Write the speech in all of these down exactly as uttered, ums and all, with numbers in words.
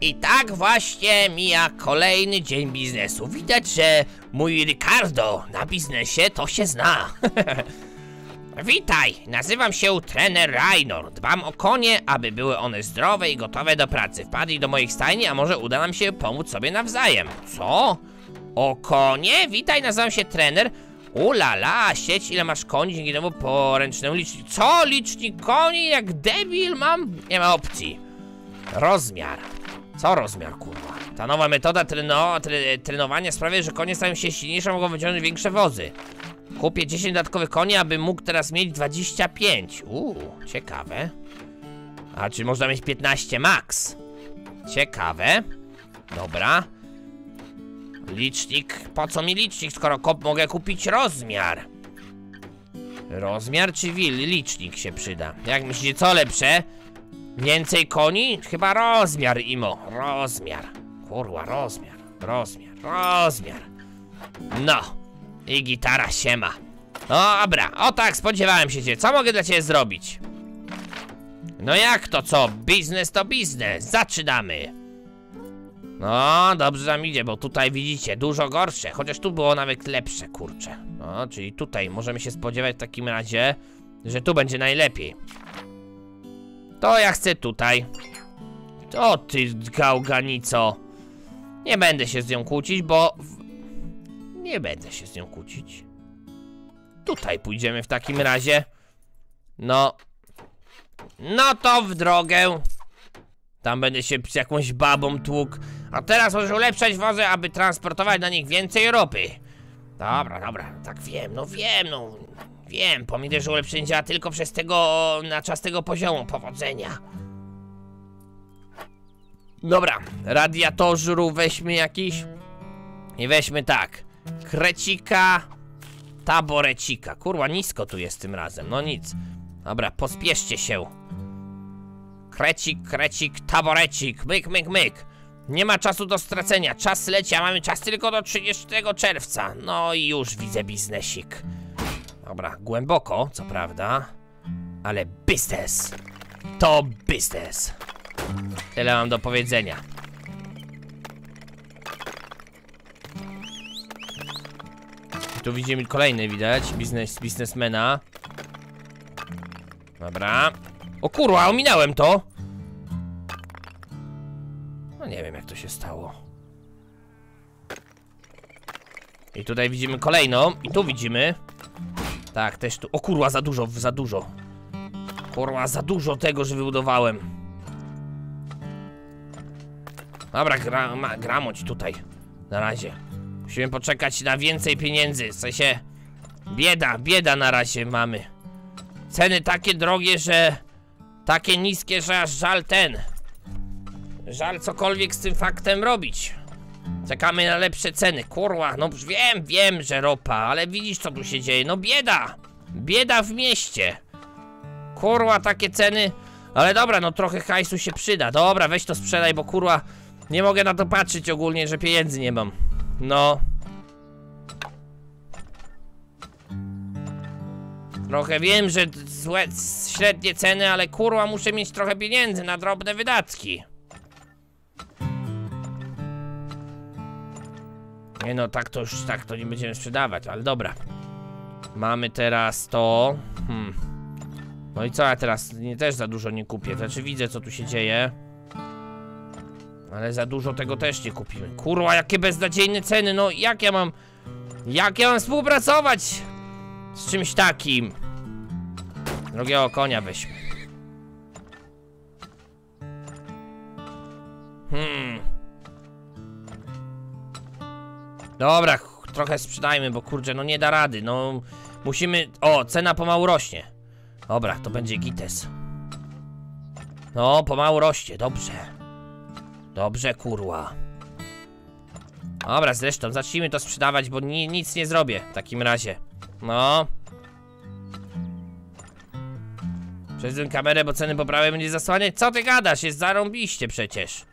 I tak właśnie mija kolejny dzień biznesu. Widać, że mój Ricardo na biznesie to się zna. Witaj, nazywam się trener Raynor. Dbam o konie, aby były one zdrowe i gotowe do pracy. Wpadli do moich stajni, a może uda nam się pomóc sobie nawzajem. Co? O konie? Witaj, nazywam się trener. Ulala, sieć, ile masz koni dzięki temu poręcznemu liczniku. Co? Licznik koni? Jak debil mam? Nie ma opcji. Rozmiar. Co rozmiar, kurwa? Ta nowa metoda treno, tre, trenowania sprawia, że konie stają się silniejsze, mogą wyciągnąć większe wozy. Kupię dziesięć dodatkowych koni, aby mógł teraz mieć dwadzieścia pięć. Uuu, ciekawe. A czy można mieć piętnaście max? Ciekawe. Dobra. Licznik. Po co mi licznik, skoro kop mogę kupić rozmiar? Rozmiar czy wil? Licznik się przyda. Jak myślicie, co lepsze? Więcej koni? Chyba rozmiar, Imo. Rozmiar. Kurwa, rozmiar. Rozmiar. Rozmiar. No. I gitara siema. Dobra, o tak, spodziewałem się cię. Co mogę dla ciebie zrobić? No jak to co? Biznes to biznes. Zaczynamy. No, dobrze nam idzie, bo tutaj widzicie, dużo gorsze. Chociaż tu było nawet lepsze, kurczę. No, czyli tutaj możemy się spodziewać w takim razie, że tu będzie najlepiej. To ja chcę tutaj. O ty gałganico. Nie będę się z nią kłócić, bo... Nie będę się z nią kłócić. Tutaj pójdziemy w takim razie. No. No to w drogę. Tam będę się z jakąś babą tłukł. A teraz możesz ulepszać wozy, aby transportować na nich więcej ropy. Dobra, dobra, tak wiem, no wiem, no. Wiem, pamiętaj, że ulepszenie działa tylko przez tego, na czas tego poziomu. Powodzenia. Dobra, radiatorzu weźmy jakiś. I weźmy tak. Krecika, taborecika. Kurwa, nisko tu jest tym razem, no nic. Dobra, pospieszcie się. Krecik, krecik, taborecik, myk, myk, myk. Nie ma czasu do stracenia, czas leci, a mamy czas tylko do trzydziestego czerwca. No i już widzę biznesik. Dobra, głęboko, co prawda. Ale biznes. To biznes. Tyle mam do powiedzenia. Tu widzimy kolejny, widać, biznes, biznesmena. Dobra. O kurwa, ominąłem to. No nie wiem, jak to się stało. I tutaj widzimy kolejną. I tu widzimy. Tak, też tu. O kurwa, za dużo, za dużo. Kurwa, za dużo tego, że wybudowałem. Dobra, gra, ma, gramoć tutaj. Na razie. Musimy poczekać na więcej pieniędzy. W sensie... Bieda, bieda na razie mamy. Ceny takie drogie, że... Takie niskie, że aż żal ten. Żal cokolwiek z tym faktem robić. Czekamy na lepsze ceny. Kurwa, no wiem, wiem, że ropa, ale widzisz, co tu się dzieje. No bieda. Bieda w mieście. Kurwa, takie ceny. Ale dobra, no trochę hajsu się przyda. Dobra, weź to sprzedaj, bo kurwa nie mogę na to patrzeć ogólnie, że pieniędzy nie mam. No. Trochę wiem, że złe, średnie ceny, ale kurwa muszę mieć trochę pieniędzy na drobne wydatki. Nie no, tak to już, tak to nie będziemy sprzedawać, ale dobra. Mamy teraz to... Hmm. No i co ja teraz? Nie, też za dużo nie kupię, znaczy widzę, co tu się dzieje. Ale za dużo tego też nie kupimy. Kurwa, jakie beznadziejne ceny, no jak ja mam... Jak ja mam współpracować z czymś takim? Drugiego konia weźmy. Hmm. Dobra, trochę sprzedajmy, bo kurczę, no nie da rady, no... Musimy... O, cena pomału rośnie. Dobra, to będzie gites. No, pomału rośnie, dobrze. Dobrze, kurwa. Dobra, zresztą, zacznijmy to sprzedawać, bo ni nic nie zrobię w takim razie. No. Przejdźmy kamerę, bo ceny poprawy będzie zasłaniać. Co ty gadasz? Jest zarąbiście przecież.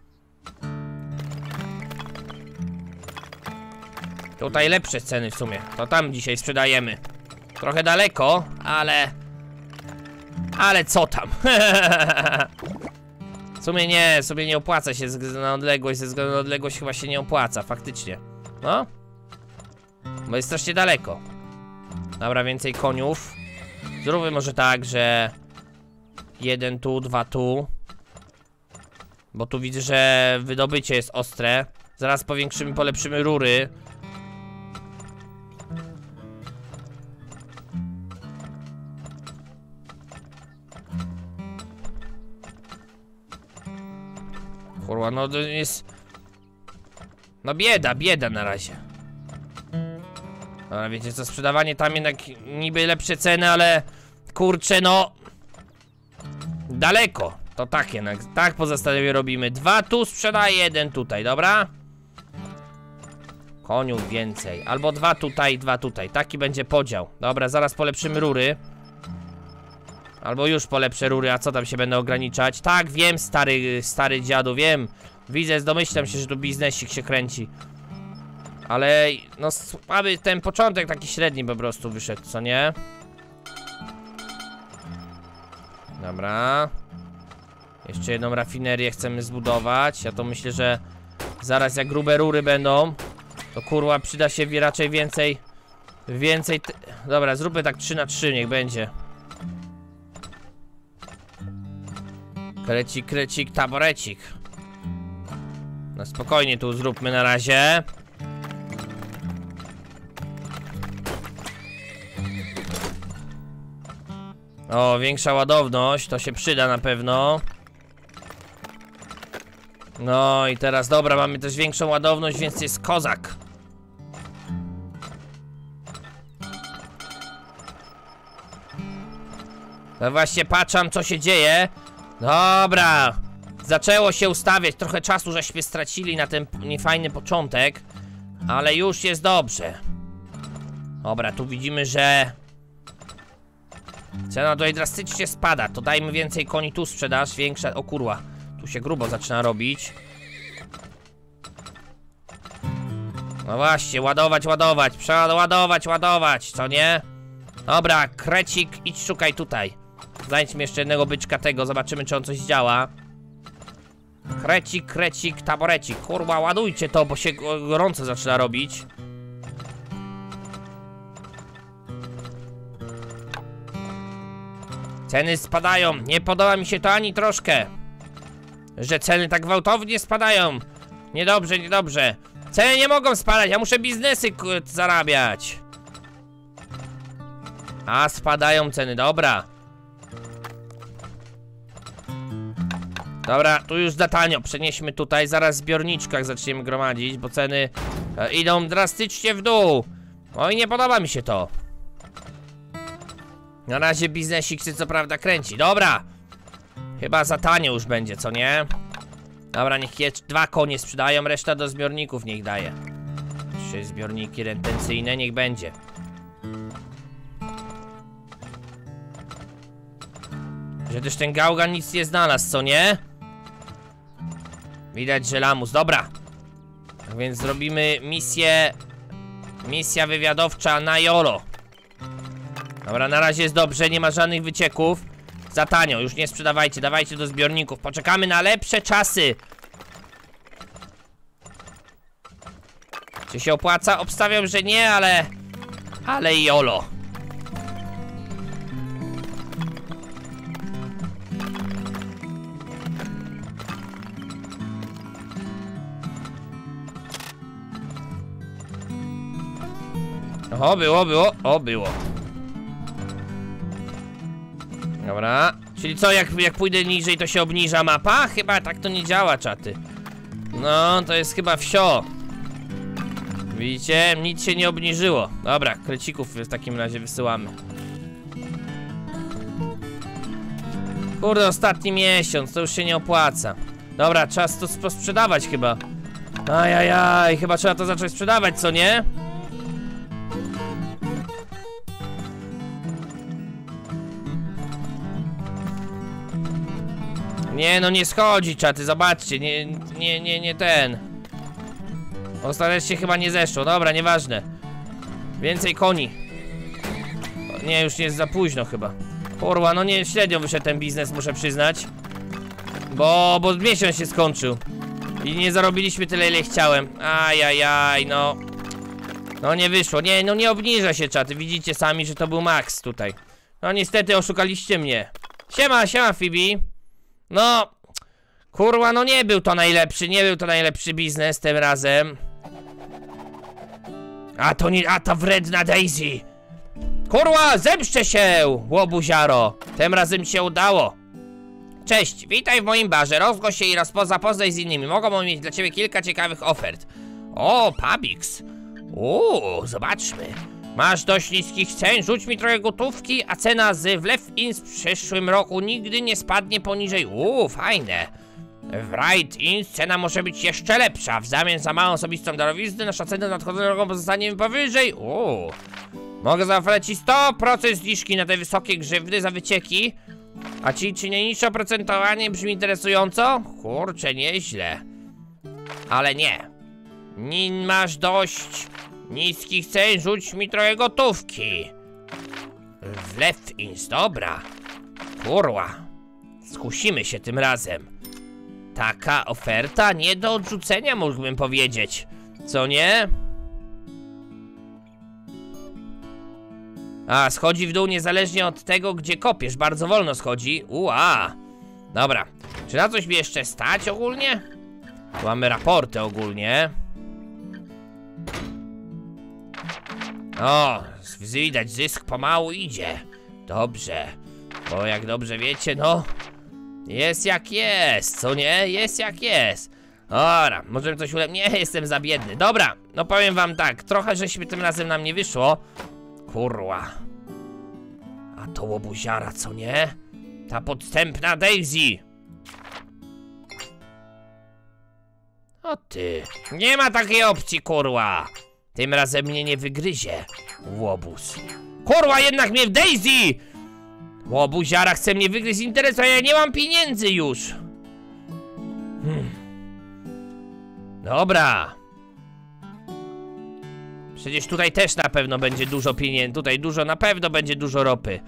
Tutaj lepsze ceny w sumie. To tam dzisiaj sprzedajemy. Trochę daleko, ale... Ale co tam? W sumie nie, w sumie nie opłaca się na odległość, ze względu na odległość chyba się nie opłaca, faktycznie. No. Bo jest strasznie daleko. Dobra, więcej koniów. Zróbmy może tak, że... Jeden tu, dwa tu. Bo tu widzę, że wydobycie jest ostre. Zaraz powiększymy, polepszymy rury. Kurwa, no to jest... No bieda, bieda na razie. Dobra, wiecie co, sprzedawanie tam jednak niby lepsze ceny, ale... Kurczę, no... Daleko. To tak jednak, tak po zestawie robimy. Dwa tu sprzedaję, jeden tutaj, dobra? Koniów więcej. Albo dwa tutaj, dwa tutaj. Taki będzie podział. Dobra, zaraz polepszymy rury. Albo już polepszę rury, a co tam się będę ograniczać? Tak, wiem, stary, stary dziadu, wiem. Widzę, domyślam się, że tu biznesik się kręci. Ale, no, słaby ten początek taki średni po prostu wyszedł, co nie? Dobra. Jeszcze jedną rafinerię chcemy zbudować. Ja to myślę, że zaraz jak grube rury będą, to kurwa przyda się raczej więcej. Więcej. Dobra, zróbmy tak trzy na trzy, niech będzie. Krecik, krecik, taborecik. No spokojnie tu zróbmy na razie. O, większa ładowność, to się przyda na pewno. No i teraz, dobra, mamy też większą ładowność, więc jest kozak. No właśnie, patrzam, co się dzieje. Dobra, zaczęło się ustawiać, trochę czasu żeśmy stracili na ten niefajny początek, ale już jest dobrze. Dobra, tu widzimy, że cena tutaj drastycznie spada, to dajmy więcej koni, tu sprzedaż, większa, o kurwa, tu się grubo zaczyna robić. No właśnie, ładować, ładować, przeładować, ładować, co nie? Dobra, krecik, idź szukaj tutaj. Znajdźmy jeszcze jednego byczka tego, zobaczymy, czy on coś działa. Krecik, krecik, taborecik, kurwa, ładujcie to, bo się gorąco zaczyna robić. Ceny spadają, nie podoba mi się to ani troszkę. Że ceny tak gwałtownie spadają. Niedobrze, niedobrze. Ceny nie mogą spadać, ja muszę biznesy zarabiać. A spadają ceny, dobra. Dobra, tu już za tanio, przenieśmy tutaj, zaraz w zbiorniczkach zaczniemy gromadzić, bo ceny e, idą drastycznie w dół. Oj, nie podoba mi się to. Na razie biznesik się co prawda kręci, dobra. Chyba za tanio już będzie, co nie? Dobra, niech je, dwa konie sprzedają, reszta do zbiorników niech daje. Trzy zbiorniki retencyjne, niech będzie. Że też ten gałgan nic nie znalazł, co nie? Widać, że lamus, dobra. Tak więc zrobimy misję. Misja wywiadowcza na jolo. Dobra, na razie jest dobrze, nie ma żadnych wycieków. Za tanio, już nie sprzedawajcie, dawajcie do zbiorników. Poczekamy na lepsze czasy. Czy się opłaca? Obstawiam, że nie, ale... Ale jolo. O, było, było, o, było. Dobra, czyli co, jak, jak pójdę niżej, to się obniża mapa? Chyba tak to nie działa, czaty. No, to jest chyba wsio. Widzicie? Nic się nie obniżyło. Dobra, krecików w takim razie wysyłamy. Kurde, ostatni miesiąc, to już się nie opłaca. Dobra, czas to posprzedawać chyba. Ajajaj, chyba trzeba to zacząć sprzedawać, co nie? Nie, no nie schodzi, czaty, zobaczcie, nie, nie, nie, nie ten. Ostatecznie chyba nie zeszło, dobra, nieważne. Więcej koni. Nie, już jest za późno chyba. Kurwa, no nie, średnio wyszedł ten biznes, muszę przyznać. Bo, bo miesiąc się skończył. I nie zarobiliśmy tyle, ile chciałem. Ajajaj, no. No nie wyszło, nie, no nie obniża się czaty. Widzicie sami, że to był max tutaj. No niestety oszukaliście mnie. Siema, siema Phoebe. No, kurwa, no nie był to najlepszy, nie był to najlepszy biznes tym razem. A to nie, a ta wredna Daisy. Kurwa, zemszczę się, łobuziaro. Tym razem ci się udało. Cześć, witaj w moim barze, rozgość się i zapoznaj z innymi. Mogą mieć dla ciebie kilka ciekawych ofert. O, Pabix. Uuu, zobaczmy. Masz dość niskich cen, rzuć mi trochę gotówki, a cena z Wlew-In w przyszłym roku nigdy nie spadnie poniżej. Uuu, fajne. W Ride-In cena może być jeszcze lepsza. W zamian za małą osobistą darowiznę nasza cena nadchodzącą roku pozostanie powyżej. Uuu. Mogę zaoferować ci sto procent zniżki na te wysokie grzywny za wycieki. A ci czy nie niższe oprocentowanie brzmi interesująco? Kurczę, nieźle. Ale nie. Nie masz dość niskich cen, rzuć mi trochę gotówki. Wlew-In, dobra. Kurwa. Skusimy się tym razem. Taka oferta nie do odrzucenia, mógłbym powiedzieć. Co nie? A, schodzi w dół niezależnie od tego, gdzie kopiesz. Bardzo wolno schodzi. Ua. Dobra. Czy na coś mi jeszcze stać ogólnie? Tu mamy raporty ogólnie. O, widać, zysk pomału idzie. Dobrze. Bo jak dobrze wiecie, no... Jest jak jest, co nie? Jest jak jest. Dobra, możemy coś ule... Nie, jestem za biedny. Dobra, no powiem wam tak. Trochę żeśmy tym razem nam nie wyszło. Kurwa. A to łobuziara, co nie? Ta podstępna Daisy. O ty. Nie ma takiej opcji, kurwa. Tym razem mnie nie wygryzie. Łobuz. Kurwa, jednak mnie w Daisy! Łobuziara chce mnie wygryźć z interesu, a ja nie mam pieniędzy już. Hmm. Dobra. Przecież tutaj też na pewno będzie dużo pieniędzy. Tutaj dużo, na pewno będzie dużo ropy.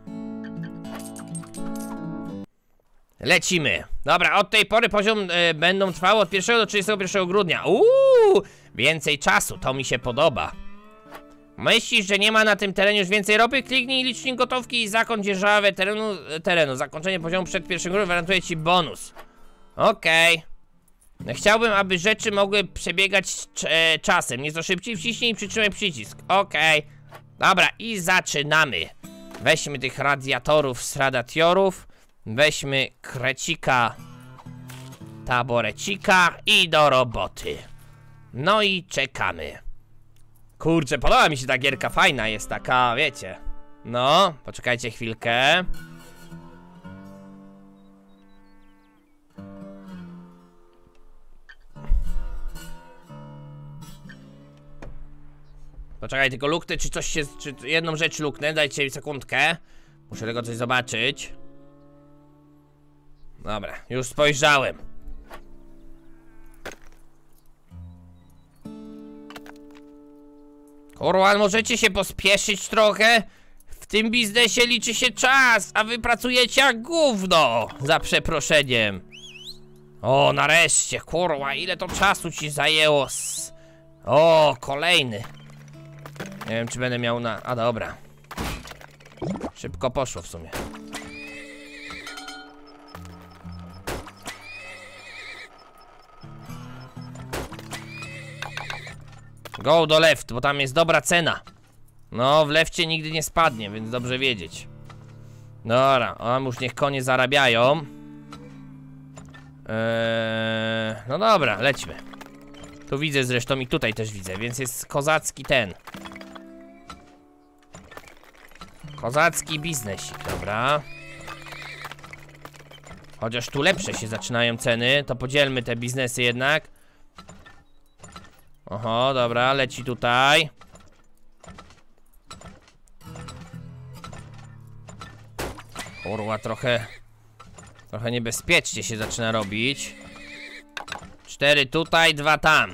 Lecimy. Dobra, od tej pory poziom y, będą trwały od pierwszego do trzydziestego pierwszego grudnia. Uuu, więcej czasu, to mi się podoba. Myślisz, że nie ma na tym terenie już więcej ropy? Kliknij licznik gotówki i zakończ dzierżawę terenu, terenu. Zakończenie poziomu przed pierwszym grudnia gwarantuje ci bonus. Okej. Okay. Chciałbym, aby rzeczy mogły przebiegać e, czasem. Nieco szybciej wciśnij i przytrzymaj przycisk. Okej. Okay. Dobra, i zaczynamy. Weźmy tych radiatorów z radiatorów. Weźmy krecika, taborecika i do roboty. No i czekamy. Kurczę, podoba mi się ta gierka, fajna jest taka, wiecie. No, poczekajcie chwilkę. Poczekaj, tylko luknę, czy coś się, czy jedną rzecz luknę, dajcie mi sekundkę. Muszę tego coś zobaczyć. Dobra, już spojrzałem. Kurwa, możecie się pospieszyć trochę? W tym biznesie liczy się czas, a wy pracujecie jak gówno, za przeproszeniem. O, nareszcie, kurwa, ile to czasu ci zajęło? O, kolejny. Nie wiem, czy będę miał na... A, dobra. Szybko poszło w sumie. Go do left, bo tam jest dobra cena. No, w lefcie nigdy nie spadnie, więc dobrze wiedzieć. Dobra, a już niech konie zarabiają. Eee, no dobra, lećmy. Tu widzę zresztą i tutaj też widzę, więc jest kozacki ten. Kozacki biznesik, dobra. Chociaż tu lepsze się zaczynają ceny, to podzielmy te biznesy jednak. Oho, dobra, leci tutaj. Kurwa, trochę... Trochę niebezpiecznie się zaczyna robić. Cztery tutaj, dwa tam.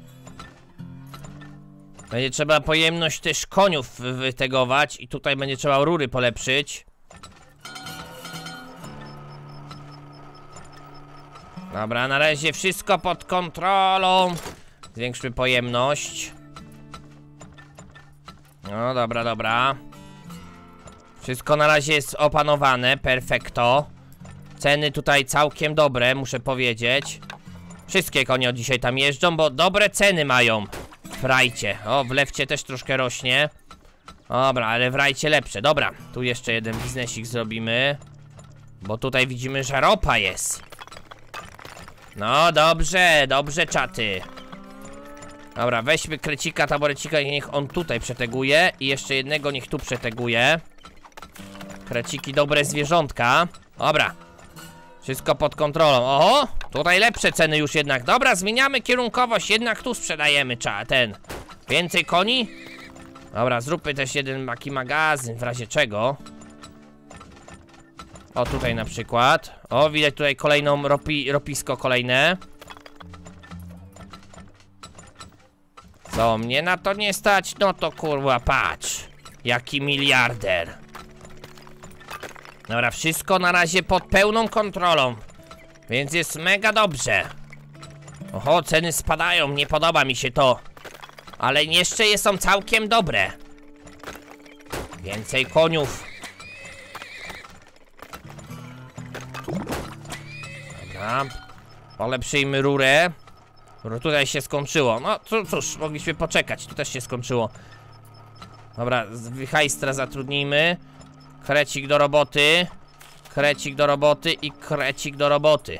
Będzie trzeba pojemność też koniów wytegować i tutaj będzie trzeba rury polepszyć. Dobra, na razie wszystko pod kontrolą. Zwiększmy pojemność. No dobra, dobra. Wszystko na razie jest opanowane, perfekto. Ceny tutaj całkiem dobre, muszę powiedzieć. Wszystkie konie od dzisiaj tam jeżdżą, bo dobre ceny mają. W rajcie. O, w lewcie też troszkę rośnie. Dobra, ale w rajcie lepsze. Dobra, tu jeszcze jeden biznesik zrobimy. Bo tutaj widzimy, że ropa jest. No dobrze, dobrze czaty. Dobra, weźmy krecika, taborecika i niech on tutaj przeteguje. I jeszcze jednego niech tu przeteguje. Kreciki, dobre zwierzątka. Dobra. Wszystko pod kontrolą. Oho, tutaj lepsze ceny już jednak. Dobra, zmieniamy kierunkowość, jednak tu sprzedajemy cza ten. Więcej koni? Dobra, zróbmy też jeden taki magazyn, w razie czego. O, tutaj na przykład. O, widać tutaj kolejną ropi, ropisko kolejne. Co, mnie na to nie stać? No to kurwa, patrz. Jaki miliarder. Dobra, wszystko na razie pod pełną kontrolą. Więc jest mega dobrze. Oho, ceny spadają, nie podoba mi się to. Ale jeszcze są całkiem dobre. Więcej koniów. Dobra. Polepszyjmy rurę. Tutaj się skończyło. No cóż, mogliśmy poczekać, tu też się skończyło. Dobra, hajstra zatrudnijmy. Krecik do roboty. Krecik do roboty i krecik do roboty.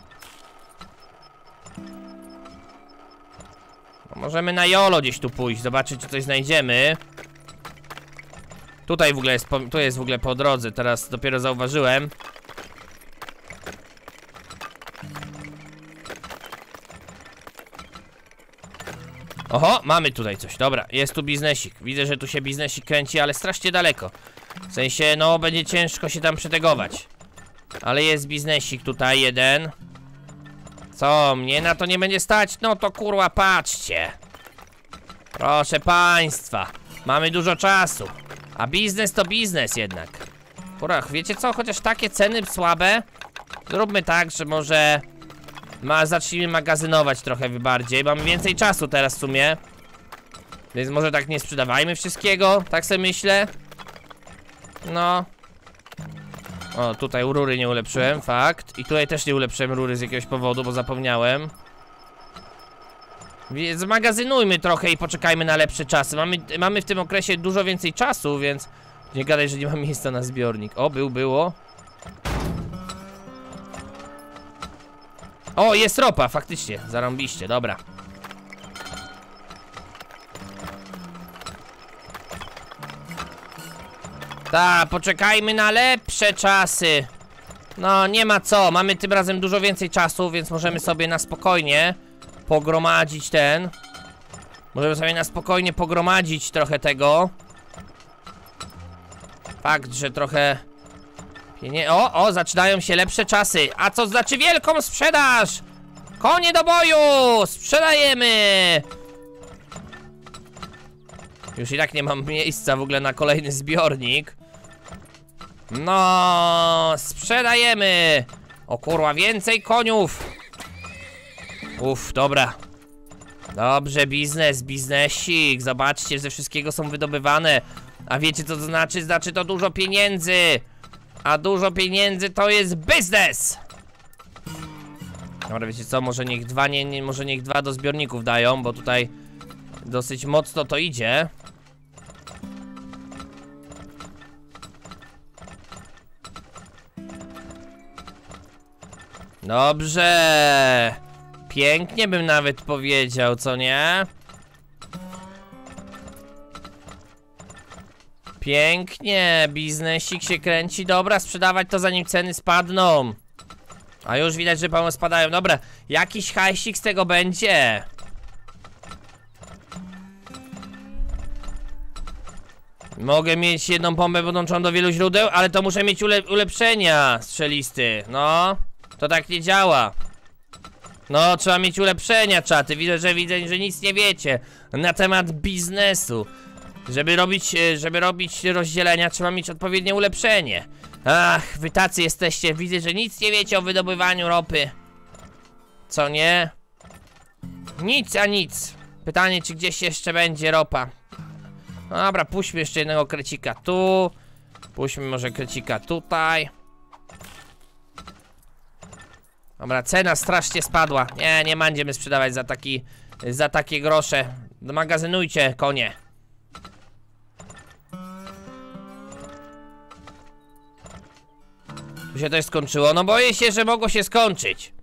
No, możemy na jolo gdzieś tu pójść, zobaczyć czy coś znajdziemy. Tutaj w ogóle jest, po, tu jest w ogóle po drodze, teraz dopiero zauważyłem. Oho, mamy tutaj coś, dobra, jest tu biznesik. Widzę, że tu się biznesik kręci, ale strasznie daleko. W sensie, no, będzie ciężko się tam przetegować. Ale jest biznesik tutaj jeden. Co, mnie na to nie będzie stać? No to kurwa, patrzcie. Proszę państwa, mamy dużo czasu. A biznes to biznes jednak. Kurwa, wiecie co, chociaż takie ceny słabe. Zróbmy tak, że może ma, zacznijmy magazynować trochę bardziej. Mamy więcej czasu teraz w sumie. Więc może tak nie sprzedawajmy wszystkiego, tak sobie myślę. No. O, tutaj rury nie ulepszyłem, fakt. I tutaj też nie ulepszyłem rury z jakiegoś powodu, bo zapomniałem. Więc zmagazynujmy trochę i poczekajmy na lepsze czasy. Mamy, mamy w tym okresie dużo więcej czasu, więc nie gadaj, że nie ma miejsca na zbiornik. O, był, było. O, jest ropa, faktycznie, zarąbiście, dobra. Ta, poczekajmy na lepsze czasy. No, nie ma co, mamy tym razem dużo więcej czasu, więc możemy sobie na spokojnie pogromadzić ten. Możemy sobie na spokojnie pogromadzić trochę tego. Fakt, że trochę pienie... O, o, zaczynają się lepsze czasy. A co znaczy wielką sprzedaż? Konie do boju! Sprzedajemy! Już i tak nie mam miejsca w ogóle na kolejny zbiornik. No, sprzedajemy. O kurwa, więcej koniów. Uff, dobra. Dobrze, biznes, biznesik. Zobaczcie, ze wszystkiego są wydobywane. A wiecie co to znaczy? Znaczy to dużo pieniędzy. A dużo pieniędzy to jest biznes. Dobra, wiecie co? Może niech dwa, nie, nie, może niech dwa do zbiorników dają, bo tutaj dosyć mocno to idzie. Dobrze. Pięknie bym nawet powiedział, co nie? Pięknie, biznesik się kręci. Dobra, sprzedawać to zanim ceny spadną. A już widać, że pełno spadają. Dobra, jakiś hajsik z tego będzie. Mogę mieć jedną pompę podłączoną do wielu źródeł, ale to muszę mieć ule ulepszenia strzelisty. No, to tak nie działa. No, trzeba mieć ulepszenia, czaty. Widzę, że widzę, że nic nie wiecie na temat biznesu. Żeby robić, żeby robić rozdzielenia, trzeba mieć odpowiednie ulepszenie. Ach, wy tacy jesteście. Widzę, że nic nie wiecie o wydobywaniu ropy. Co nie? Nic a nic. Pytanie, czy gdzieś jeszcze będzie ropa. No dobra, puśćmy jeszcze jednego krecika tu. Puśćmy może krecika tutaj. Dobra, cena strasznie spadła. Nie, nie będziemy sprzedawać za taki, za takie grosze. Magazynujcie, konie. Tu się też skończyło. No boję się, że mogło się skończyć.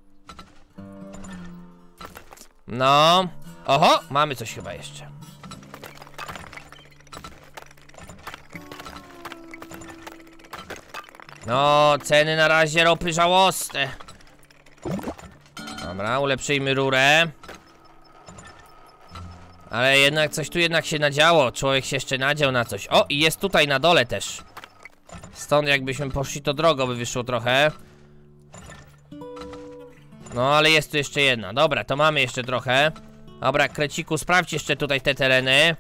No. Oho, mamy coś chyba jeszcze. No, ceny na razie ropy żałosne. Dobra, ulepszyjmy rurę. Ale jednak coś tu jednak się nadziało. Człowiek się jeszcze nadział na coś. O, i jest tutaj na dole też. Stąd jakbyśmy poszli, to drogo by wyszło trochę. No, ale jest tu jeszcze jedna. Dobra, to mamy jeszcze trochę. Dobra, kreciku, sprawdź jeszcze tutaj te tereny.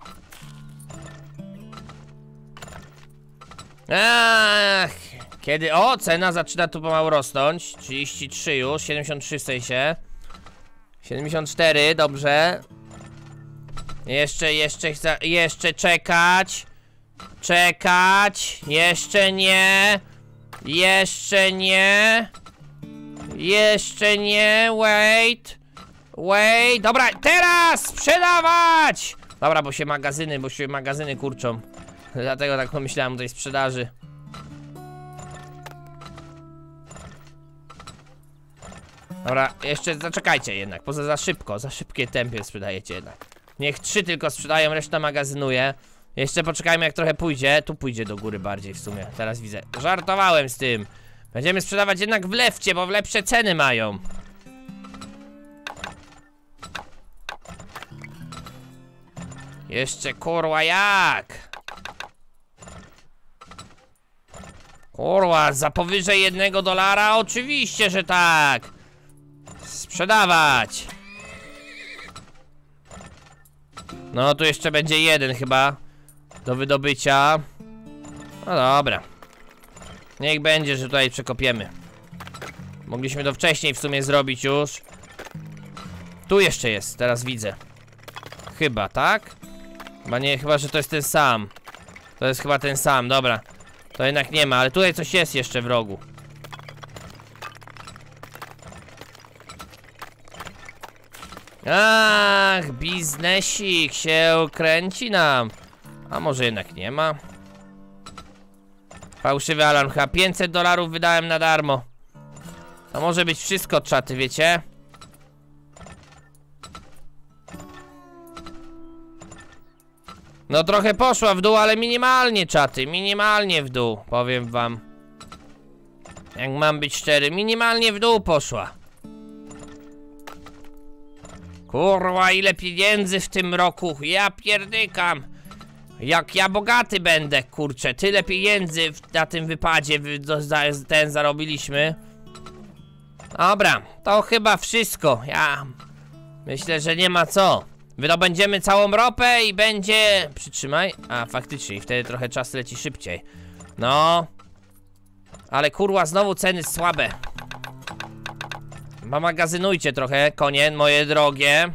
Ach, kiedy... O, cena zaczyna tu pomału rosnąć. trzydzieści trzy już, siedemdziesiąt trzy w sensie. siedemdziesiąt cztery, dobrze. Jeszcze, jeszcze, chcę, jeszcze czekać. Czekać. Jeszcze nie. Jeszcze nie. Jeszcze nie, wait. Wait, dobra, teraz sprzedawać! Dobra, bo się magazyny, bo się magazyny kurczą. Dlatego tak pomyślałem o tej sprzedaży. Dobra, jeszcze zaczekajcie jednak, poza za szybko, za szybkie tempie sprzedajecie jednak. Niech trzy tylko sprzedają, reszta magazynuje. Jeszcze poczekajmy jak trochę pójdzie, tu pójdzie do góry bardziej w sumie, teraz widzę. Żartowałem z tym. Będziemy sprzedawać jednak w lewcie, bo w lepsze ceny mają. Jeszcze kurwa jak? Kurwa, za powyżej jednego dolara? Oczywiście, że tak. Sprzedawać. No, tu jeszcze będzie jeden chyba do wydobycia. No dobra. Niech będzie, że tutaj przekopiemy. Mogliśmy to wcześniej w sumie zrobić już. Tu jeszcze jest, teraz widzę. Chyba, tak? Chyba nie, chyba, że to jest ten sam. To jest chyba ten sam, dobra. To jednak nie ma, ale tutaj coś jest jeszcze w rogu. Ach, biznesik się kręci nam. A może jednak nie ma? Fałszywy alarm, chyba pięćset dolarów wydałem na darmo. To może być wszystko, czaty, wiecie? No trochę poszła w dół, ale minimalnie, czaty, minimalnie w dół, powiem wam. Jak mam być szczery, minimalnie w dół poszła. Kurwa, ile pieniędzy w tym roku, ja pierdykam. Jak ja bogaty będę, kurczę, tyle pieniędzy na tym wypadzie ten zarobiliśmy. Dobra, to chyba wszystko, ja myślę, że nie ma co. Wydobędziemy całą ropę i będzie... Przytrzymaj. A, faktycznie, i wtedy trochę czas leci szybciej. No. Ale kurwa, znowu ceny słabe. Magazynujcie trochę, konie, moje drogie.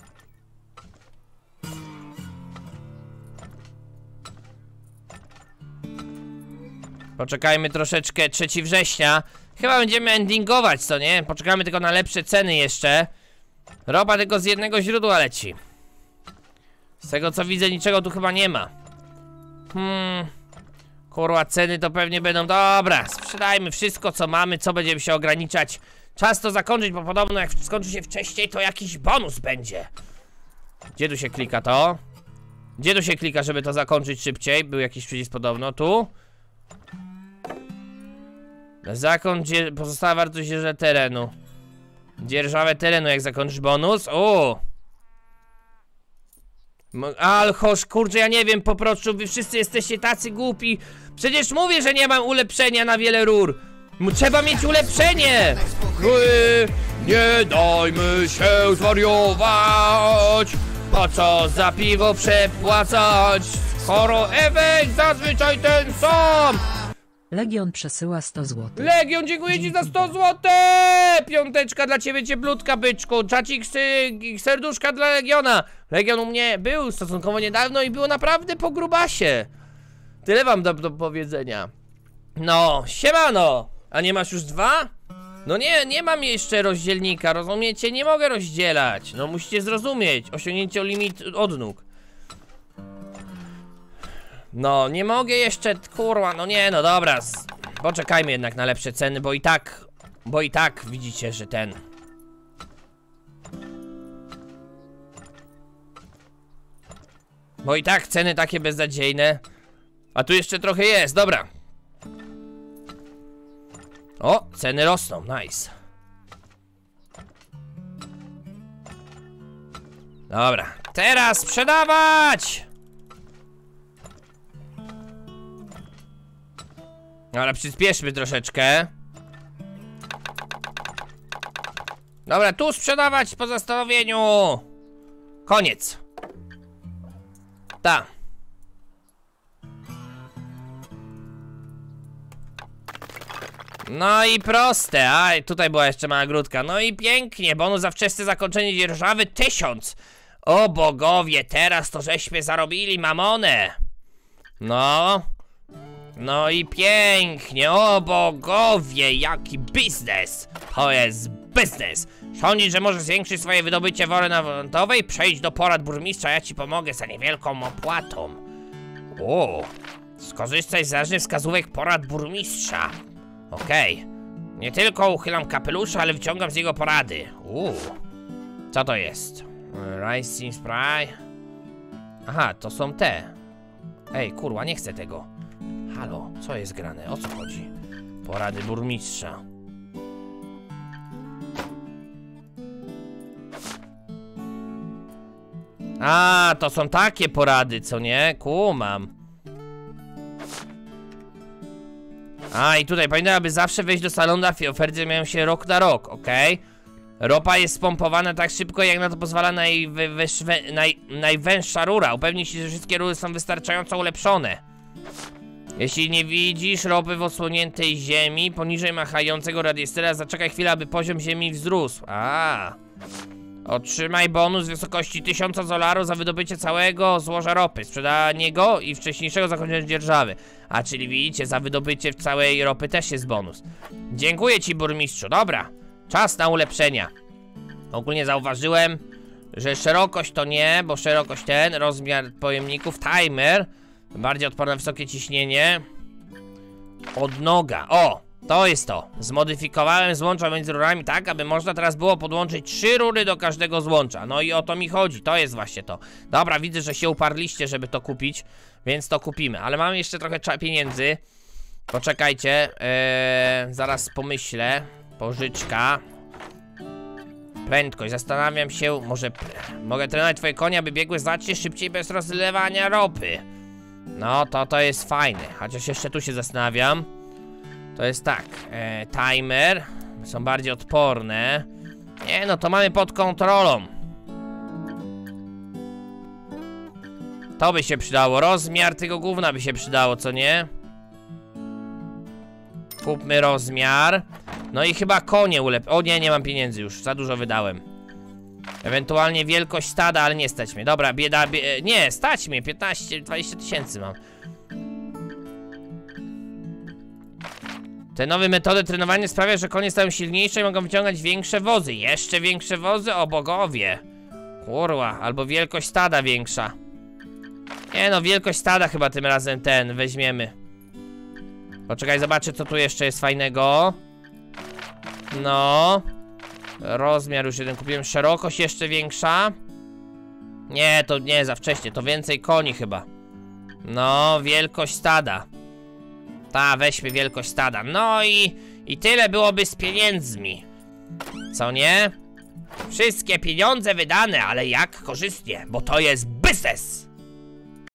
Poczekajmy troszeczkę, trzeciego września. Chyba będziemy endingować, co nie? Poczekamy tylko na lepsze ceny jeszcze. Ropa tylko z jednego źródła leci. Z tego co widzę, niczego tu chyba nie ma. Hmm. Kurwa, ceny to pewnie będą... Dobra, sprzedajmy wszystko co mamy, co będziemy się ograniczać. Czas to zakończyć, bo podobno jak skończy się wcześniej, to jakiś bonus będzie. Gdzie tu się klika to? Gdzie tu się klika, żeby to zakończyć szybciej? Był jakiś przycisk podobno, tu. Zakończ pozostała wartość dzierżawy terenu. Dzierżawę terenu, jak zakończysz bonus. O! Alchosz, kurczę, ja nie wiem, po prostu wy wszyscy jesteście tacy głupi. Przecież mówię, że nie mam ulepszenia na wiele rur. Trzeba mieć ulepszenie. My nie dajmy się zwariować. Po co za piwo przepłacać? Skoro efekt zazwyczaj ten sam. Legion przesyła sto złotych. Legion, dziękuję ci za sto złotych! Piąteczka dla ciebie, cieplutka, byczku. Czacik, serduszka dla Legiona. Legion u mnie był stosunkowo niedawno i było naprawdę po grubasie. Tyle wam do, do powiedzenia. No, siemano! A nie masz już dwa? No nie, nie mam jeszcze rozdzielnika, rozumiecie? Nie mogę rozdzielać. No musicie zrozumieć. Osiągnięcie limit odnóg. No, nie mogę jeszcze, kurwa, no nie, no dobra. Poczekajmy jednak na lepsze ceny, bo i tak, bo i tak widzicie, że ten... Bo i tak ceny takie beznadziejne. A tu jeszcze trochę jest, dobra. O, ceny rosną, nice. Dobra, teraz sprzedawać! Dobra, przyspieszmy troszeczkę. Dobra, tu sprzedawać po zastanowieniu. Koniec. Ta. No i proste, a tutaj była jeszcze mała grudka. No i pięknie, bonus za wczesne zakończenie dzierżawy tysiąc. O bogowie, teraz to żeśmy zarobili mamonę. No. No i pięknie, o bogowie, jaki biznes. To jest biznes. Sądzisz, że możesz zwiększyć swoje wydobycie w ornamentowej? Przejdź do porad burmistrza, ja ci pomogę za niewielką opłatą. O, skorzystaj z zależnych wskazówek porad burmistrza. Okej, okay. Nie tylko uchylam kapelusza, ale wyciągam z niego porady. Uuu, co to jest? Rising Spray. Aha, to są te. Ej, kurwa, nie chcę tego. Halo, co jest grane? O co chodzi? Porady burmistrza. A, to są takie porady, co nie? Kumam. A, i tutaj pamiętaj, aby zawsze wejść do salonu, a oferty mają się rok na rok, okej? Okay? Ropa jest spompowana tak szybko, jak na to pozwala najwy- naj najwęższa rura. Upewnij się, że wszystkie rury są wystarczająco ulepszone. Jeśli nie widzisz ropy w odsłoniętej ziemi, poniżej machającego radiestora, zaczekaj chwilę, aby poziom ziemi wzrósł. A. Otrzymaj bonus w wysokości tysiąc dolarów za wydobycie całego złoża ropy, sprzedanie go i wcześniejszego zakończenia dzierżawy. A, czyli widzicie, za wydobycie całej ropy też jest bonus. Dziękuję ci, burmistrzu. Dobra, czas na ulepszenia. Ogólnie zauważyłem, że szerokość to nie, bo szerokość ten, rozmiar pojemników, timer, bardziej odporne na wysokie ciśnienie. Odnoga, o! To jest to. Zmodyfikowałem złącza między rurami tak, aby można teraz było podłączyć trzy rury do każdego złącza. No i o to mi chodzi, to jest właśnie to. Dobra, widzę, że się uparliście, żeby to kupić, więc to kupimy. Ale mamy jeszcze trochę pieniędzy. Poczekajcie, eee, zaraz pomyślę. Pożyczka. Prędkość, zastanawiam się, może mogę trenować twoje konie, aby biegły znacznie szybciej bez rozlewania ropy. No, to to jest fajne, chociaż jeszcze tu się zastanawiam. To jest tak, e, timer, są bardziej odporne. Nie no, to mamy pod kontrolą. To by się przydało, rozmiar tego gówna by się przydało, co nie? Kupmy rozmiar. No i chyba konie ulep... O nie, nie mam pieniędzy już, za dużo wydałem. Ewentualnie wielkość stada, ale nie stać mnie. Dobra, bieda... Bie... Nie, stać mnie, piętnaście, dwadzieścia tysięcy mam. Te nowe metody trenowania sprawiają, że konie stają silniejsze i mogą wyciągać większe wozy. Jeszcze większe wozy? O bogowie. Kurwa, albo wielkość stada większa. Nie no, wielkość stada chyba tym razem ten weźmiemy. Poczekaj, zobaczę co tu jeszcze jest fajnego. No. Rozmiar już jeden kupiłem, szerokość jeszcze większa. Nie, to nie, za wcześnie, to więcej koni chyba. No, wielkość stada. Ta, weźmy wielkość stada. No i, i tyle byłoby z pieniędzmi. Co nie? Wszystkie pieniądze wydane, ale jak korzystnie, bo to jest biznes.